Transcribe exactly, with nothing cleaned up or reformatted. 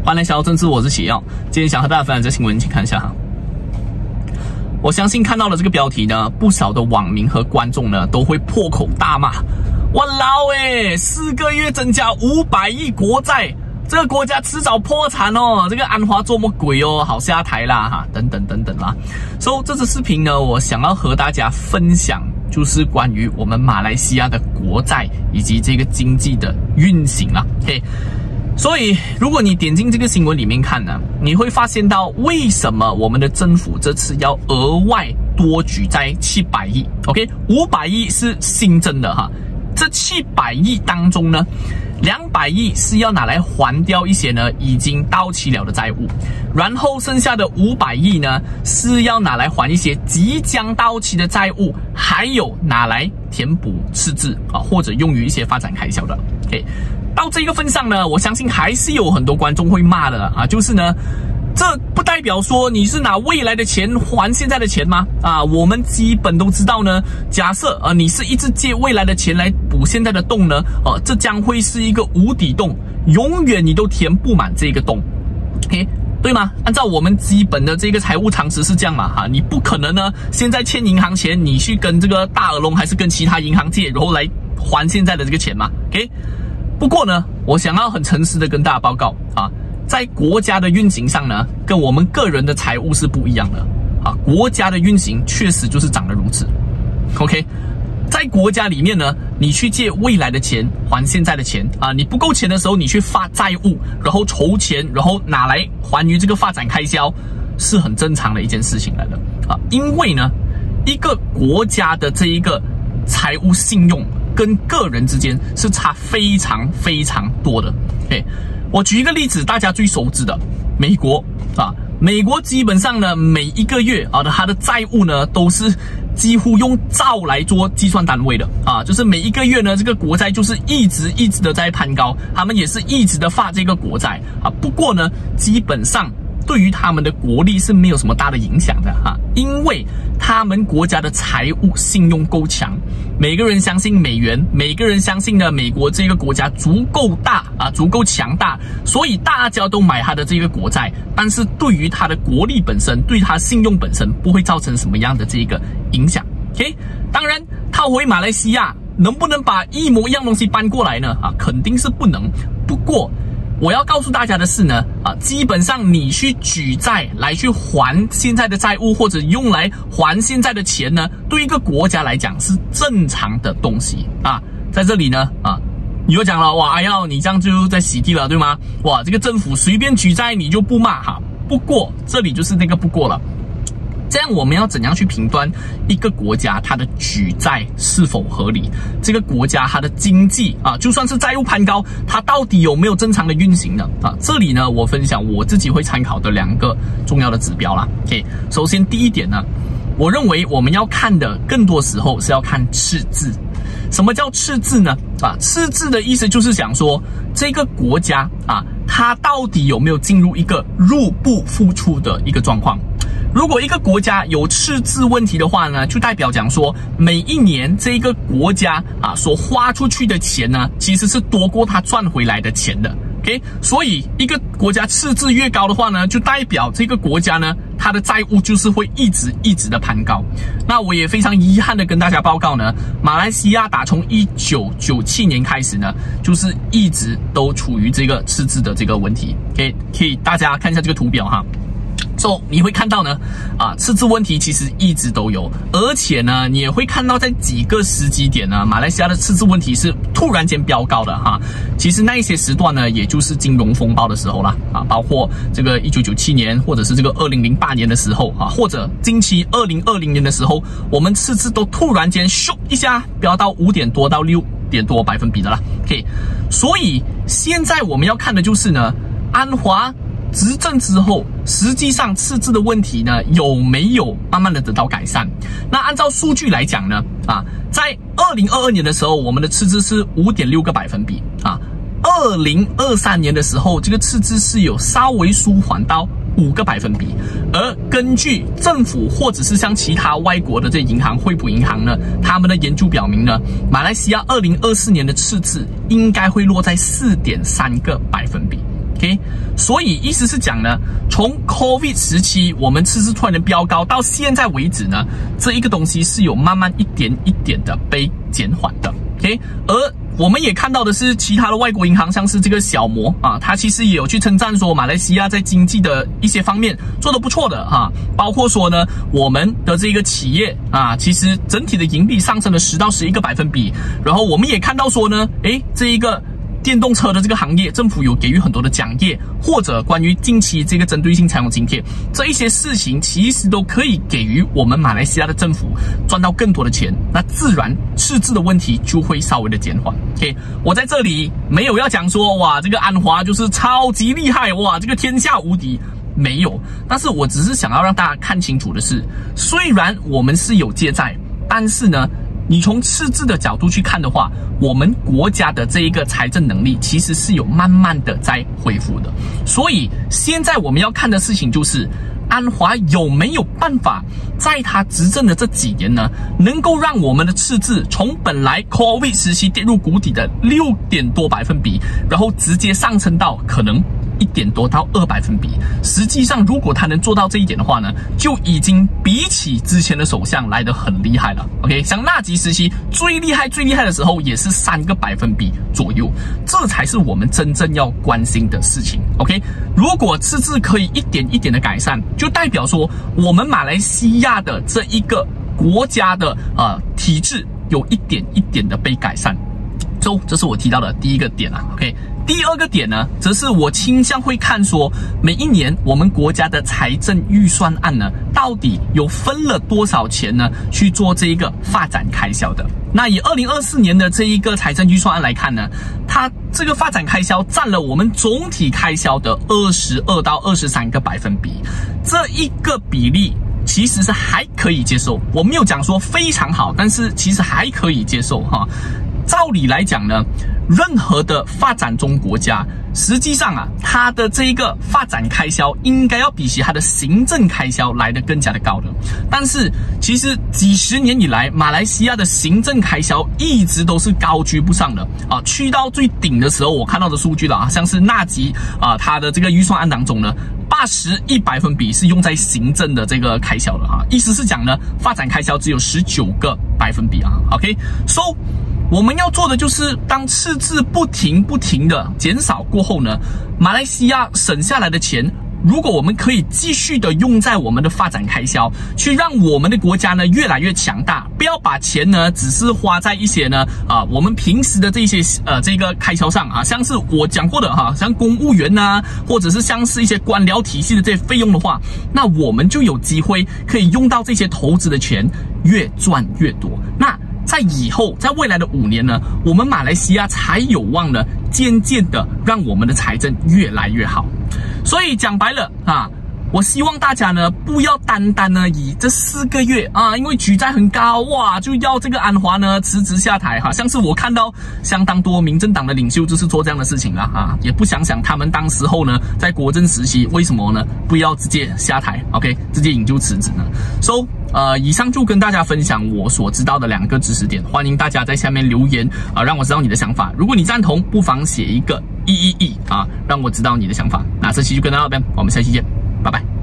欢迎来小政治，我是启耀。今天想和大家分享这新闻，请看一下哈。我相信看到了这个标题呢，不少的网民和观众呢都会破口大骂：哇老诶，四个月增加五百亿国债，这个国家迟早破产哦！这个安华做么鬼哦？好下台啦哈，等等等等啦。所以这支视频呢，我想要和大家分享，就是关于我们马来西亚的国债以及这个经济的运行啦。OK。所以，如果你点进这个新闻里面看呢，你会发现到为什么我们的政府这次要额外多举债七百亿 ，OK， 五百亿是新增的哈。这七百亿当中呢，两百亿是要拿来还掉一些呢已经到期了的债务，然后剩下的五百亿呢是要拿来还一些即将到期的债务，还有拿来填补赤字啊，或者用于一些发展开销的。OK。到这个份上呢，我相信还是有很多观众会骂的啊，就是呢，这不代表说你是拿未来的钱还现在的钱吗？啊，我们基本都知道呢，假设啊你是一直借未来的钱来补现在的洞呢，呃、啊，这将会是一个无底洞，永远你都填不满这个洞 ，OK。对吗？按照我们基本的这个财务常识是这样嘛，哈，你不可能呢，现在欠银行钱，你去跟这个大耳窿还是跟其他银行借，然后来还现在的这个钱嘛 ，OK。不过呢，我想要很诚实的跟大家报告啊，在国家的运行上呢，跟我们个人的财务是不一样的啊。国家的运行确实就是长得如此 ，OK。在国家里面呢，你去借未来的钱还现在的钱啊，你不够钱的时候，你去发债务，然后筹钱，然后拿来还于这个发展开销，是很正常的一件事情来的啊。因为呢，一个国家的这一个财务信用跟个人之间是差非常非常多的。OK， 我举一个例子，大家最熟知的美国啊，美国基本上呢，每一个月啊，它的债务呢都是几乎用兆来做计算单位的啊，就是每一个月呢，这个国债就是一直一直的在攀高，他们也是一直的发这个国债啊。不过呢，基本上对于他们的国力是没有什么大的影响的哈，因为他们国家的财务信用够强，每个人相信美元，每个人相信呢美国这个国家足够大啊，足够强大，所以大家都买他的这个国债，但是对于他的国力本身，对他信用本身不会造成什么样的这个影响。OK， 当然套回马来西亚，能不能把一模一样东西搬过来呢？啊，肯定是不能。不过我要告诉大家的是呢，啊，基本上你去举债来去还现在的债务，或者用来还现在的钱呢，对一个国家来讲是正常的东西啊。在这里呢，啊，你又讲了，哇，哎呀，你这样就在洗地了，对吗？哇，这个政府随便举债你就不骂哈。不过这里就是那个不过了。这样我们要怎样去评断一个国家它的举债是否合理？这个国家它的经济啊，就算是债务攀高，它到底有没有正常的运行呢？啊，这里呢，我分享我自己会参考的两个重要的指标啦。OK， 首先第一点呢，我认为我们要看的更多时候是要看赤字。什么叫赤字呢？啊，赤字的意思就是想说这个国家啊，它到底有没有进入一个入不敷出的一个状况？如果一个国家有赤字问题的话呢，就代表讲说每一年这个国家啊所花出去的钱呢，其实是多过它赚回来的钱的。OK， 所以一个国家赤字越高的话呢，就代表这个国家呢，它的债务就是会一直一直的攀高。那我也非常遗憾的跟大家报告呢，马来西亚打从一九九七年开始呢，就是一直都处于这个赤字的这个问题。OK， 可以大家看一下这个图表哈。So, 你会看到呢，啊，赤字问题其实一直都有，而且呢，你也会看到在几个时机点呢，马来西亚的赤字问题是突然间飙高的哈。其实那一些时段呢，也就是金融风暴的时候啦，啊，包括这个一九九七年，或者是这个二零零八年的时候啊，或者近期二零二零年的时候，我们赤字都突然间咻一下飙到五点多到六点多百分比的啦。OK， 所以现在我们要看的就是呢，安华执政之后，实际上赤字的问题呢有没有慢慢的得到改善？那按照数据来讲呢，啊，在二零二二年的时候，我们的赤字是五点六个百分比啊。二零二三年的时候，这个赤字是有稍微舒缓到五个百分比。而根据政府或者是像其他外国的这银行、惠普银行呢，他们的研究表明呢，马来西亚二零二四年的赤字应该会落在四点三个百分比。 OK， 所以意思是讲呢，从 COVID 时期我们赤字突然的飙高到现在为止呢，这一个东西是有慢慢一点一点的被减缓的。OK， 而我们也看到的是，其他的外国银行，像是这个小摩啊，它其实也有去称赞说，马来西亚在经济的一些方面做得不错的啊，包括说呢，我们的这个企业啊，其实整体的盈利上升了十到十一个百分比，然后我们也看到说呢，诶，这一个电动车的这个行业，政府有给予很多的奖业，或者关于近期这个针对性财用津贴，这一些事情其实都可以给予我们马来西亚的政府赚到更多的钱，那自然赤字的问题就会稍微的减缓。OK， 我在这里没有要讲说哇，这个安华就是超级厉害，哇，这个天下无敌。没有，但是我只是想要让大家看清楚的是，虽然我们是有借债，但是呢，你从赤字的角度去看的话，我们国家的这一个财政能力其实是有慢慢的在恢复的。所以现在我们要看的事情就是，安华有没有办法在他执政的这几年呢，能够让我们的赤字从本来 COVID 时期跌入谷底的六点多百分比，然后直接上升到可能一点多到二百分比。实际上，如果他能做到这一点的话呢，就已经比起之前的首相来得很厉害了。OK， 像纳吉时期最厉害最厉害的时候，也是三个百分比左右，这才是我们真正要关心的事情。OK， 如果赤字可以一点一点的改善，就代表说我们马来西亚的这一个国家的呃体制有一点一点的被改善。So， 这是我提到的第一个点啊。OK。第二个点呢，则是我倾向会看说，每一年我们国家的财政预算案呢，到底有分了多少钱呢，去做这一个发展开销的。那以二零二四年的这一个财政预算案来看呢，它这个发展开销占了我们总体开销的二十二到二十三个百分比，这一个比例其实是还可以接受。我没有讲说非常好，但是其实还可以接受哈。照理来讲呢，任何的发展中国家，实际上啊，它的这一个发展开销应该要比起它的行政开销来得更加的高的。但是其实几十年以来，马来西亚的行政开销一直都是高居不上的啊。去到最顶的时候，我看到的数据了啊，像是纳吉啊，它的这个预算案当中呢，八十一百分比是用在行政的这个开销的哈，意思是讲呢，发展开销只有十九个百分比啊。OK，so。我们要做的就是，当赤字不停不停的减少过后呢，马来西亚省下来的钱，如果我们可以继续的用在我们的发展开销，去让我们的国家呢越来越强大，不要把钱呢只是花在一些呢啊我们平时的这些呃这个开销上啊，像是我讲过的哈，像公务员呐、啊，或者是像是一些官僚体系的这些费用的话，那我们就有机会可以用到这些投资的钱，越赚越多。那在以后，在未来的五年呢，我们马来西亚才有望呢，渐渐的让我们的财政越来越好。所以讲白了啊，我希望大家呢，不要单单呢以这四个月啊，因为举债很高哇，就要这个安华呢辞职下台哈。像是我看到相当多民政党的领袖就是做这样的事情了啊，也不想想他们当时候呢，在国政时期为什么呢不要直接下台 ，OK， 直接引咎辞职呢 ？So。呃，以上就跟大家分享我所知道的两个知识点，欢迎大家在下面留言啊、呃，让我知道你的想法。如果你赞同，不妨写一个一一一啊，让我知道你的想法。那这期就跟大家到这边，我们下期见，拜拜。